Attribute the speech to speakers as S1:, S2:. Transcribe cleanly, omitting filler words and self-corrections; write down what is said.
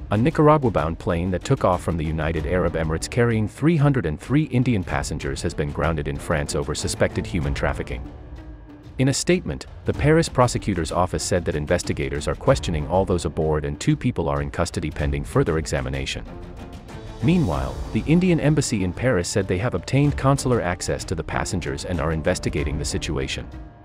S1: A Nicaragua-bound plane that took off from the United Arab Emirates carrying 303 Indian passengers has been grounded in France over suspected human trafficking. In a statement, the Paris prosecutor's office said that investigators are questioning all those aboard and 2 people are in custody pending further examination. Meanwhile, the Indian embassy in Paris said they have obtained consular access to the passengers and are investigating the situation.